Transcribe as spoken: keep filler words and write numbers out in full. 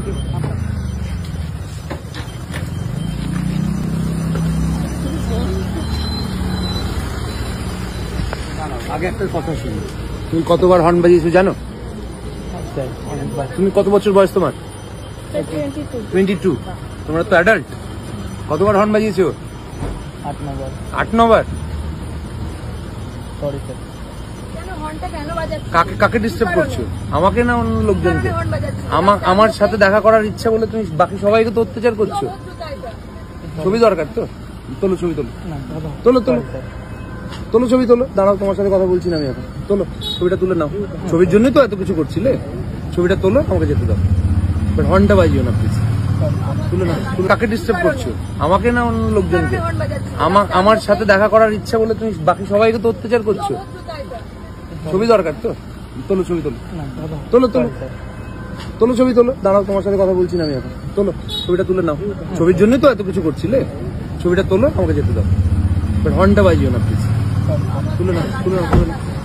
আগে একটা কথা শুনি, তুমি কতবার হর্ন বাজিয়েছো জানো? তুমি কত বছর বয়স তোমার? Twenty two. তোমরা তো অ্যাডাল্ট। কতবার হর্ন বাজিয়েছো? আট নবার। আট নবার? Sorry sir. কাকে কাকে ডিস্টার্ব করছো? আমাকে না অন্য লোকজনকে? আমার আমার সাথে দেখা করার ইচ্ছা বলে তুমি বাকি সবাইকে তো অত্যাচার করছো। ছবি দরকার তো? তোলো ছবি তোলো তোলো তোলো তোলো ছবি তোলো। দাঁড়াও, তোমার সাথে কথা বলছি না আমি এখন। তোলো ছবিটা তুলে নাও। ছবির জন্যই তো এত কিছু করছিলে। ছবিটা তোলো, আমাকে যেতে দাও। বাট হর্নটা বাজিও না প্লিজ। তুলে নাও। তুমি কাকে ডিস্টার্ব করছো? আমাকে না অন্য লোকজনকে? আমার আমার সাথে দেখা করার ইচ্ছা বলে তুমি বাকি সবাইকে তো অত্যাচার করছো। ছবি দরকার তো? তোলো ছবি তোলো তোলো তোলো তোলো ছবি তোলো। দাঁড়াও, তোমার সাথে কথা বলছি না আমি এখন। তোলো ছবিটা তুলে নাও। ছবির জন্যই তো এত কিছু করছিলে। ছবিটা তোলো, আমাকে যেতে দাও। বাট হর্নটা বাজিও না প্লিজ। তুলে নাও তুলে নাও তুলে নাও